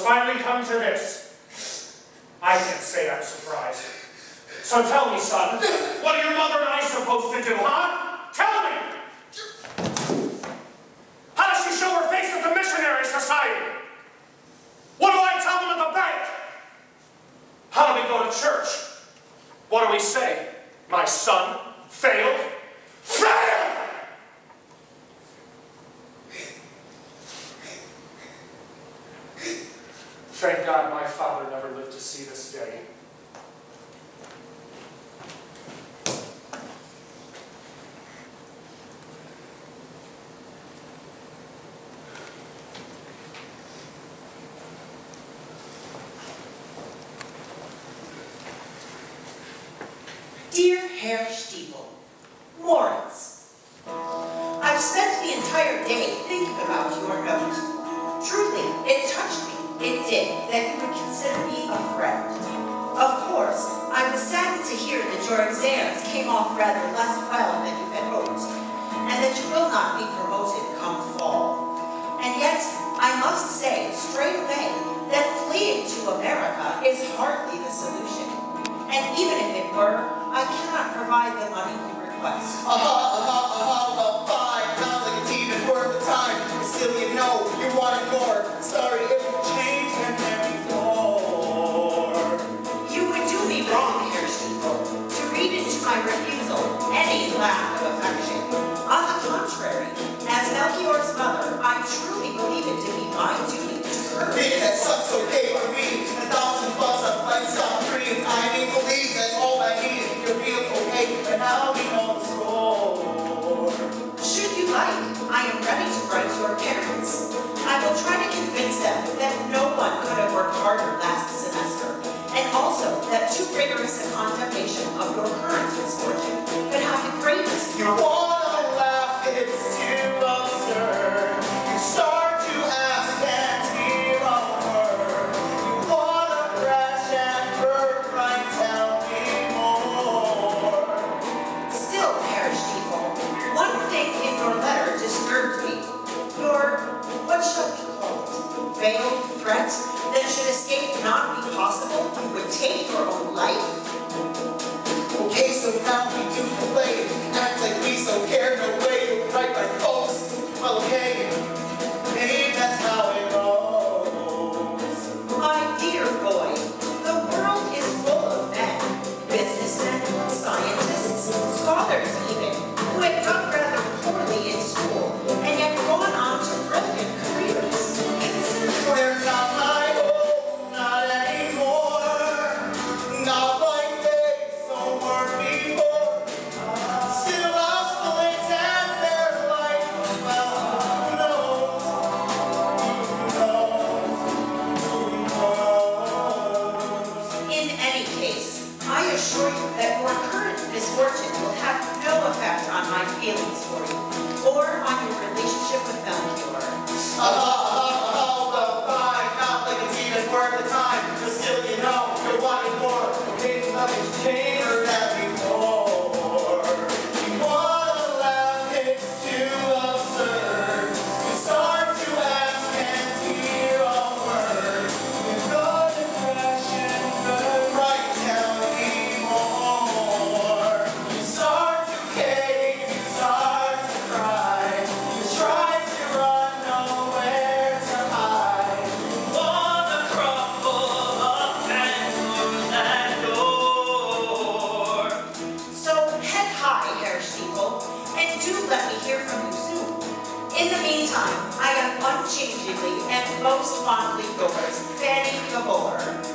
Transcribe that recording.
finally come to this. I can't say I'm surprised. So tell me, son, what are your mother and I supposed to do, huh? Tell me! How does she show her face at the missionary society? What do I tell them at the bank? How do we go to church? What do we say? My son failed? Failed! Thank God my father never lived to see this day. Dear Herr Stiefel, Moritz, I've spent the entire day thinking about your note. Truly, it touched me. It did, that you would consider me a friend. Of course, I was saddened to hear that your exams came off rather less well than you had hoped, and that you will not be promoted come fall. And yet, I must say straight away that fleeing to America is hardly the solution. And even if it were, I cannot provide the money you request. Fine, not like it's even worth the time. But still, you know, you're wanting more. Sorry if you changed and before. You would do me wrong, Herr Stiefel, to read into my refusal any lack of affection. On the contrary, as Melchior's mother, I truly believe it to be my duty to her. Being that sucks okay for me. $1,000 on flight stop free. I mean, believe that's all I need. You're real okay, and I'll be on the score. Should you like, I am ready to write your parents. I will try to convince them that no one could have worked harder last semester, and also that too rigorous a condemnation of your current misfortune could have the greatest. You wanna laugh, it's too absurd. You start to ask and hear a word. You wanna crash and burn, right? Tell me more. Still, Herr Stiefel, one thing in your letter disturbed me. Your, what shall we call it, veiled threat that should escape not be possible, you would take your own life? Okay, so now we do the play. Act like we so care, no way. We're right by folks. Well, okay, maybe that's how it goes. My dear boy, the world is full of men, businessmen, scientists, scholars even, who have done rather poorly in school and yet gone on to brilliant careers. Consider They're not my own, not anymore. Not like they so were before. Still oscillate and their life. Well, who knows? In any case, I assure you that your current misfortune will have no effect on my feelings for you, or on your relationship with Melchior. Well, fine, not like it's even worth the time. But still, you know, you're wanting more. Okay, so nothing's changed than before. You wanna laugh, it's too absurd. You start to ask and hear a word. You're gonna crash and burn, right? Tell me more. You start to cave, you start to cry. You try to run, nowhere to hide. You wanna crumble up and close that door. So head high, Herr Stiefel, and do let me hear from you soon. In the meantime, I am unchangingly and most fondly yours, Fanny Gabor.